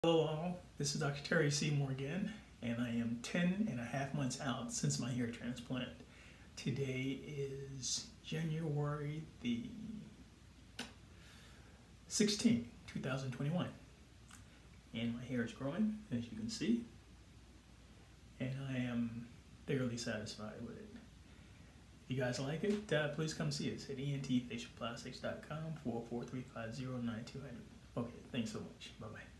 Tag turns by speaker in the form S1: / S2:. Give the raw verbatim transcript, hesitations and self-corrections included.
S1: Hello all, this is Doctor Terry Seymour again, and I am ten and a half months out since my hair transplant. Today is January the sixteenth, two thousand twenty-one, and my hair is growing, as you can see, and I am thoroughly satisfied with it. If you guys like it, uh, please come see us at E N T facial plastics dot com, four four three five zero nine two zero zero. Okay, thanks so much. Bye-bye.